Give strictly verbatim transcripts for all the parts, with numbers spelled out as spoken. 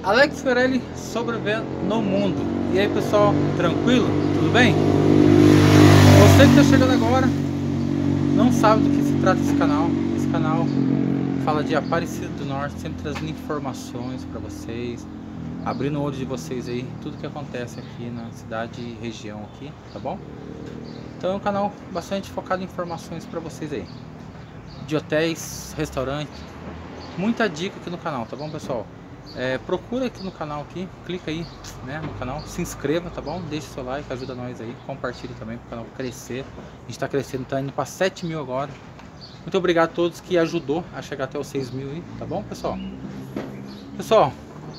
Alex Fiorelli sobrevivendo no mundo. E aí pessoal, tranquilo? Tudo bem? Você que está chegando agora não sabe do que se trata esse canal. Esse canal fala de Aparecida do Norte, sempre trazendo informações para vocês, abrindo o olho de vocês aí, tudo que acontece aqui na cidade e região aqui, tá bom? Então é um canal bastante focado em informações para vocês aí, de hotéis, restaurantes, muita dica aqui no canal, tá bom pessoal? É, procura aqui no canal aqui, clica aí, né, no canal, se inscreva, tá bom? Deixe seu like, ajuda nós aí, compartilhe também para o canal crescer. A gente tá crescendo, tá indo para sete mil agora. Muito obrigado a todos que ajudou a chegar até os seis mil aí, tá bom pessoal? Pessoal,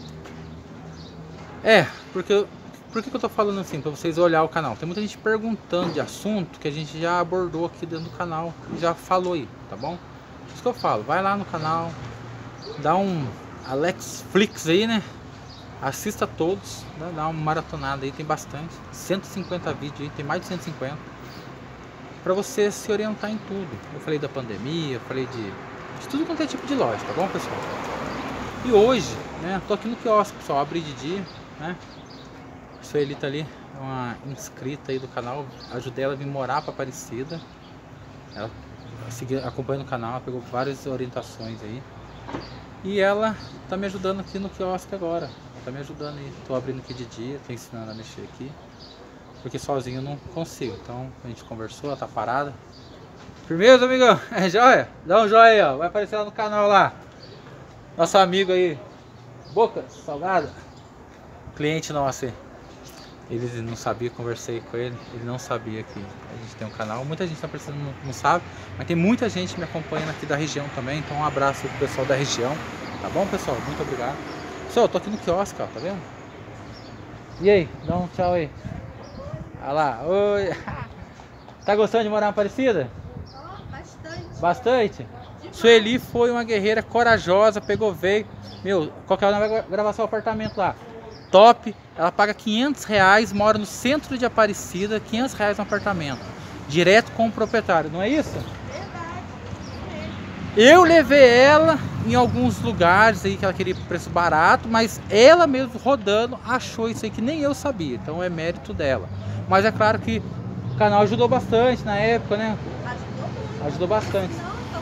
é, porque por que, que eu tô falando assim, para vocês olhar o canal? Tem muita gente perguntando de assunto que a gente já abordou aqui dentro do canal, já falou aí, tá bom? Isso que eu falo, vai lá no canal, dá um Alex Flix aí, né? Assista todos, né? Dá uma maratonada aí, tem bastante, cento e cinquenta vídeos aí, tem mais de cento e cinquenta, para você se orientar em tudo. Eu falei da pandemia, eu falei de, de tudo quanto é tipo de loja, tá bom pessoal? E hoje, né, tô aqui no quiosque, pessoal, abri de dia, né? A Sueli tá ali, é uma inscrita aí do canal, ajudei ela a vir morar para Aparecida. Ela seguiu, acompanhando o canal, pegou várias orientações aí. E ela tá me ajudando aqui no quiosque agora. Ela tá me ajudando aí. Tô abrindo aqui de dia, tô ensinando a mexer aqui, porque sozinho eu não consigo. Então a gente conversou, ela tá parada. Firmeza, amigão? É joia? Dá um joia aí, ó. Vai aparecer lá no canal lá. Nosso amigo aí, Boca Salgada. Cliente nosso aí. Ele não sabia, conversei com ele, ele não sabia que a gente tem um canal. Muita gente tá precisando, não, não sabe, mas tem muita gente me acompanhando aqui da região também. Então um abraço aí pro pessoal da região, tá bom pessoal? Muito obrigado. Pessoal, eu tô aqui no quiosque, ó, tá vendo? E aí, dá um tchau aí. Olha lá, oi. Tá gostando de morar em Aparecida? Oh, bastante. Bastante? Sueli foi uma guerreira corajosa, pegou, veio. Meu, qual que é o nome? Vai gravar seu apartamento lá. Top, ela paga quinhentos reais, mora no centro de Aparecida, quinhentos reais no apartamento, direto com o proprietário, não é isso? Verdade. Eu levei ela em alguns lugares aí que ela queria preço barato, mas ela mesmo rodando achou isso aí que nem eu sabia, então é mérito dela. Mas é claro que o canal ajudou bastante na época, né? Ajudou muito. Ajudou bastante. Não, tô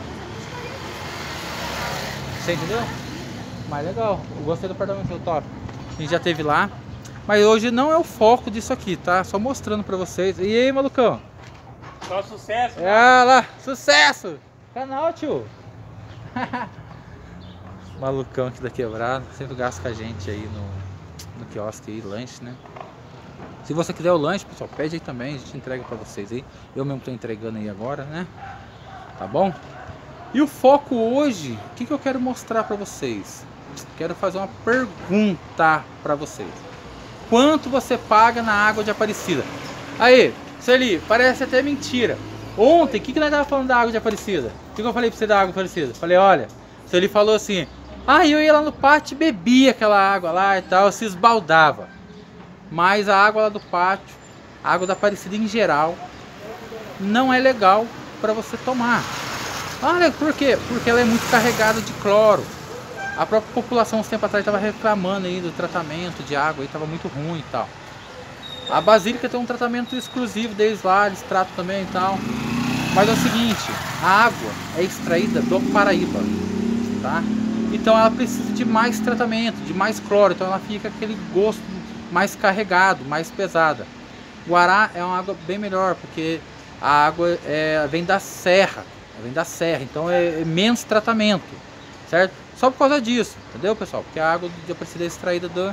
fazendo Você entendeu? Mas legal, eu gostei do apartamento, top. A gente já teve lá, mas hoje não é o foco disso aqui, tá? Só mostrando pra vocês. E aí, malucão? Só sucesso. Ah lá, sucesso! Canal, tio! Malucão aqui da quebrada, sempre gasta com a gente aí no, no quiosque aí, lanche, né? Se você quiser o lanche, pessoal, pede aí também, a gente entrega pra vocês aí. Eu mesmo tô entregando aí agora, né? Tá bom? E o foco hoje, o que, que eu quero mostrar pra vocês? Quero fazer uma pergunta para vocês. Quanto você paga na água de Aparecida? Aí, Sueli, parece até mentira. Ontem, o que, que nós estávamos falando da água de Aparecida? O que, que eu falei para você da água de Aparecida? Falei, olha, Sueli falou assim, ah, eu ia lá no pátio e bebia aquela água lá e tal, se esbaldava. Mas a água lá do pátio, a água da Aparecida em geral, não é legal para você tomar. Olha, por quê? Porque ela é muito carregada de cloro. A própria população, uns tempos atrás, estava reclamando aí do tratamento de água, aí estava muito ruim e tal. A Basílica tem um tratamento exclusivo deles lá, eles tratam também e tal. Mas é o seguinte, a água é extraída do Paraíba, tá? Então ela precisa de mais tratamento, de mais cloro, então ela fica aquele gosto mais carregado, mais pesada. Guará é uma água bem melhor, porque a água é, vem da serra, vem da serra, então é, é menos tratamento, certo? Só por causa disso, entendeu pessoal? Porque a água de Aparecida é extraída do,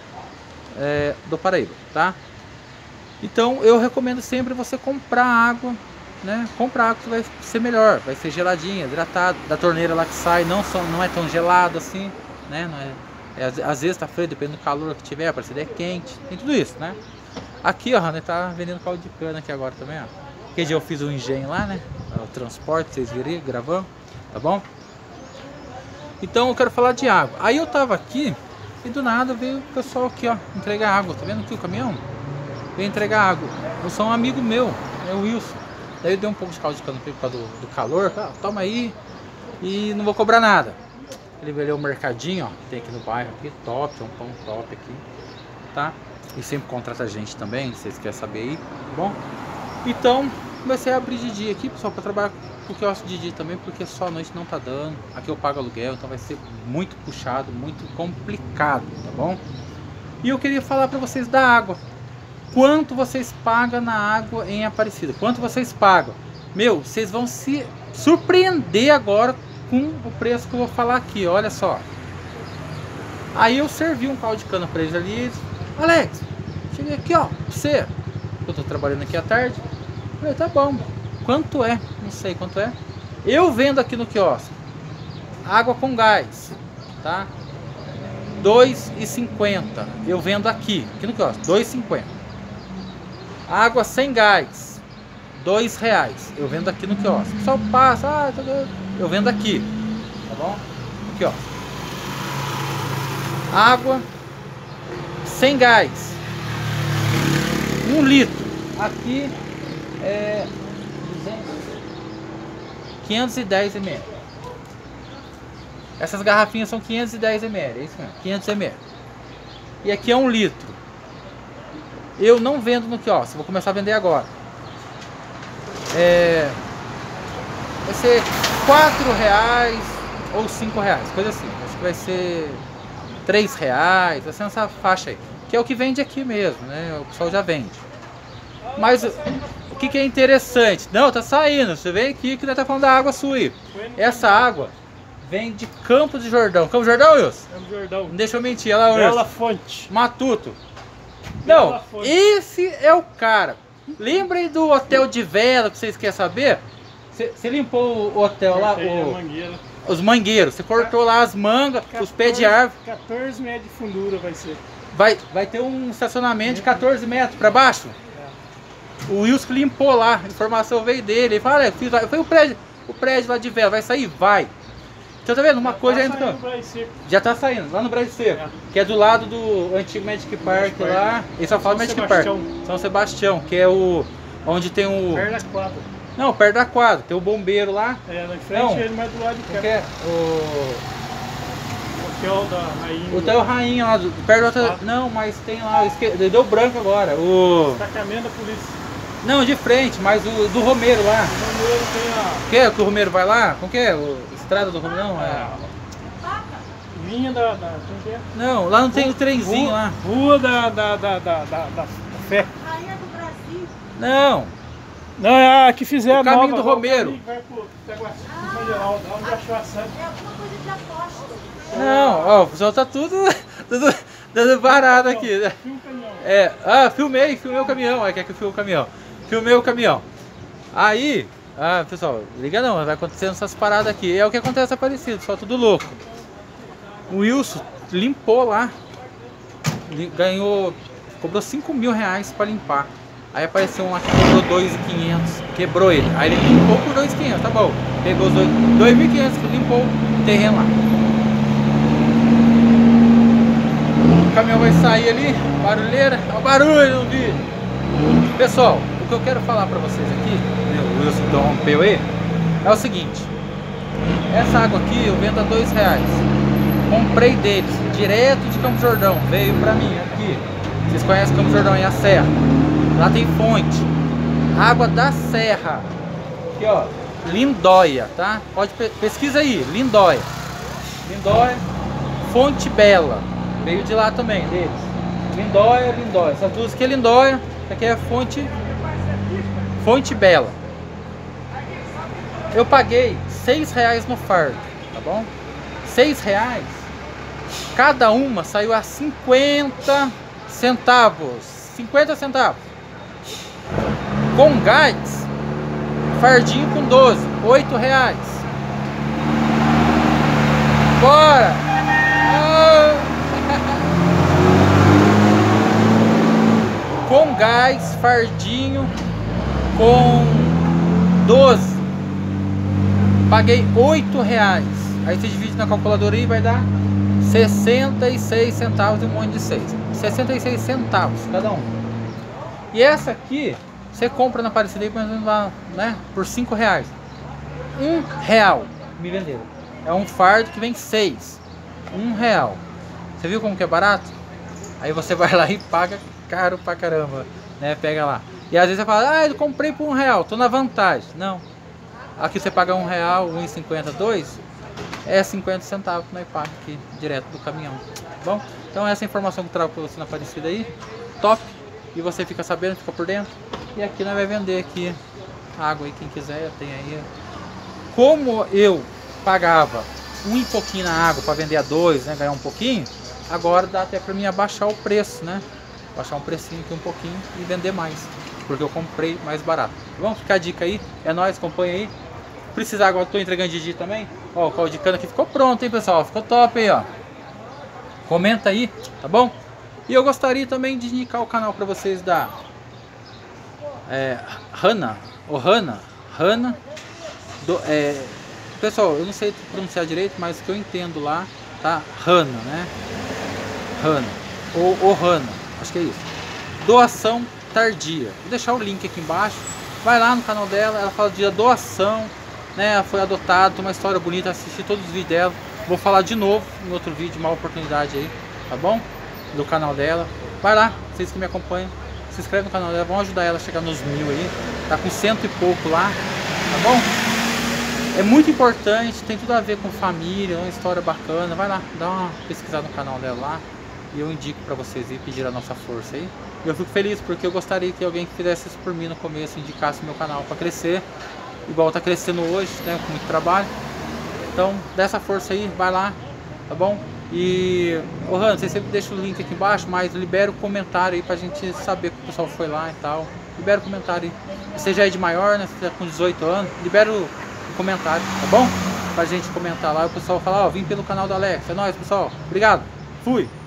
é, do Paraíba, tá? Então eu recomendo sempre você comprar água, né? Comprar água que vai ser melhor, vai ser geladinha, hidratada, da torneira lá que sai, não, só, não é tão gelado assim, né? Não é, é, às vezes tá frio, depende do calor que tiver, a Aparecida é quente, tem tudo isso, né? Aqui ó, né, tá vendendo caldo de cana aqui agora também, ó. Aquele dia eu fiz o engenho lá, né? O transporte, vocês viram aí, gravando, tá bom? Então eu quero falar de água. Aí eu tava aqui e do nada veio o pessoal aqui, ó, entregar água. Tá vendo aqui o caminhão? Veio entregar água. Eu sou um amigo meu, é o Wilson. Daí eu dei um pouco de caldo de cana por causa do, do calor. Ah, toma aí e não vou cobrar nada. Ele veio o mercadinho, ó, que tem aqui no bairro aqui, top, é um pão top aqui, tá? E sempre contrata a gente também, se vocês querem saber aí, tá bom? Então, comecei a abrir de dia aqui, pessoal, para trabalhar com o quiosque de dia também, porque só a noite não tá dando. Aqui eu pago aluguel, então vai ser muito puxado, muito complicado, tá bom? E eu queria falar para vocês da água. Quanto vocês pagam na água em Aparecida? Quanto vocês pagam? Meu, vocês vão se surpreender agora com o preço que eu vou falar aqui, olha só. Aí eu servi um caldo de cana para eles ali. Eles, Alex, cheguei aqui, ó, pra você. Eu tô trabalhando aqui à tarde. Eu falei, tá bom. Quanto é? Não sei quanto é. Eu vendo aqui no quiosque água com gás, tá? dois e cinquenta. Eu vendo aqui, aqui no quiosque, dois e cinquenta. Água sem gás, dois reais. Eu vendo aqui no quiosque. Só passa, ah, eu vendo aqui, tá bom? Aqui, ó. Água sem gás, um litro. Aqui é quinhentos e dez mililitros. Essas garrafinhas são quinhentos e dez mililitros, é isso mesmo, quinhentos mililitros. E aqui é um litro. Eu não vendo no quiosque, vou começar a vender agora. É, vai ser quatro reais ou cinco reais, coisa assim. Acho que vai ser três reais, vai ser nessa faixa aí. Que é o que vende aqui mesmo, né? O pessoal já vende. Mas o que, que é interessante? Não, tá saindo. Você vem aqui que nós tá falando da água sua aí. Essa água vem de Campos de Jordão. Campos de Jordão, Wilson? Campos de Jordão. Não deixa eu mentir, olha lá, Wilson. Bela Fonte. Matuto. Não, Bela Fonte. esse é o cara. Lembrem do hotel de vela que vocês querem saber? Você limpou o hotel lá, Cortei a o, mangueira. os mangueiros. Você cortou lá as mangas, os pés de árvore. quatorze metros de fundura vai ser. Vai, vai ter um estacionamento de quatorze metros para baixo. O Wilson limpou lá, a informação veio dele. Ele falou, fiz, foi o prédio, o prédio lá de vela, vai sair? Vai. Então tá vendo? Uma Já coisa tá ainda. saindo Brasil Seco. Já tá saindo, lá no Brasil Seco. É. Que é do lado do antigo Magic Park Park, lá. Ele só fala São Magic Park. Sebastião. São Sebastião, que é o. Onde tem o. Perto da quadra. Não, perto da quadra. Tem o bombeiro lá. É, na frente Não. ele, mas do lado de Como cá. que é? O. Hotel da Rainha. O Hotel Rainha lá, do, perto do hotel. Ah. Não, mas tem lá, eu esque... deu branco agora. O. Destacamento da polícia. Não, de frente, mas o do Romero lá. O número tem a Que é que o Romero vai lá? Como que é? O... Estrada do Romero? Não, é. linha da, da, como que é? Não, lá não tem o trenzinho Rua- lá. Rua da, da, da, da, da, da Fé. Rainha do Brasil. Não, Não, é a que fizeram O caminho nova, do Romero. o caminho que vai pro Taguaçu, pro São Geraldo, lá onde achou a Santa. É alguma coisa de apóstolo. não, ó, o pessoal tá tudo, tudo dando parado aqui, né? Filma o caminhão. É, ah, filmei, filmei o caminhão, aí quer que eu filme o caminhão. Filmei o caminhão. Aí, ah, pessoal, liga não, vai acontecendo essas paradas aqui. É o que acontece Aparecido, só tudo louco. O Wilson limpou lá, li- ganhou, cobrou cinco mil reais pra limpar. Aí apareceu um lá que cobrou dois mil e quinhentos, quebrou ele. Aí ele limpou por dois mil e quinhentos, tá bom. Pegou os dois mil e quinhentos, limpou o terreno lá. O caminhão vai sair ali, barulheira, ó o barulho no vídeo. Pessoal, o que eu quero falar pra vocês aqui, o Wilson interrompeu aí, é o seguinte. Essa água aqui eu vendo a dois reais. Comprei deles, direto de Campos do Jordão, veio pra mim aqui. Vocês conhecem Campos do Jordão e a Serra? Lá tem fonte. Água da Serra. Aqui ó, Lindóia, tá? Pode pe pesquisa aí, Lindóia. Lindóia, Fonte Bela. Veio de lá também, deles. Lindóia, Lindóia. Essas duas aqui é Lindóia, essa aqui é Fonte, Fonte Bela. Eu paguei seis reais no fardo, tá bom? Seis reais. Cada uma saiu a cinquenta centavos. cinquenta centavos. Com gás, fardinho com doze, oito reais. Bora! Ah! Com gás, fardinho com doze. Paguei oito reais. Aí você divide na calculadora e vai dar sessenta e seis centavos e um monte de seis. sessenta e seis centavos cada um. E essa aqui, você compra na Aparecida aí, lá, né, por cinco reais. Um real me venderam. É um fardo que vem seis. Um real. Você viu como que é barato? Aí você vai lá e paga caro pra caramba, né? Pega lá. E às vezes você fala, ah, eu comprei por um real, tô na vantagem. Não. Aqui você paga um real, um e cinquenta, dois, é cinquenta centavos que nós pagamos aqui, direto do caminhão. Bom, então essa informação que eu trago pra você na Aparecida aí, top. E você fica sabendo, fica por dentro. E aqui nós vai vender aqui água aí, quem quiser, tem aí. Como eu pagava um e pouquinho na água para vender a dois, né, ganhar um pouquinho, agora dá até para mim abaixar o preço, né? Baixar um precinho aqui um pouquinho e vender mais, porque eu comprei mais barato. Vamos ficar a dica aí, é nóis, acompanha aí. Precisar agora, tô entregando de dia também. Ó, o caldo de cana aqui ficou pronto, hein, pessoal? Ficou top aí, ó. Comenta aí, tá bom? E eu gostaria também de indicar o canal para vocês da é, Hana, ou Hana, Hana, do, é, pessoal, eu não sei pronunciar direito, mas o que eu entendo lá, tá? Hana, né? Hana, ou, ou Hana, acho que é isso. Doação tardia. Vou deixar o link aqui embaixo. Vai lá no canal dela, ela fala de doação, né? Ela foi adotada, tem uma história bonita, assisti todos os vídeos dela. Vou falar de novo em outro vídeo, uma oportunidade aí, tá bom? Do canal dela. Vai lá, vocês que me acompanham, se inscreve no canal dela, vão ajudar ela a chegar nos mil aí. Tá com cento e pouco lá, tá bom? É muito importante, tem tudo a ver com família, uma história bacana. Vai lá, dá uma pesquisada no canal dela lá. E eu indico pra vocês ir pedir a nossa força aí. Eu fico feliz porque eu gostaria que alguém que fizesse isso por mim no começo, indicasse meu canal pra crescer. Igual tá crescendo hoje, né, com muito trabalho. Então, dá essa força aí, vai lá, tá bom? E, ô Rano, você sempre deixa o link aqui embaixo, mas libera o comentário aí pra gente saber que o pessoal foi lá e tal. Libera o comentário aí. Você já é de maior, né? Você tá com dezoito anos, libera o comentário, tá bom? Pra gente comentar lá e o pessoal falar, ó, vim pelo canal do Alex. É nóis, pessoal. Obrigado. Fui.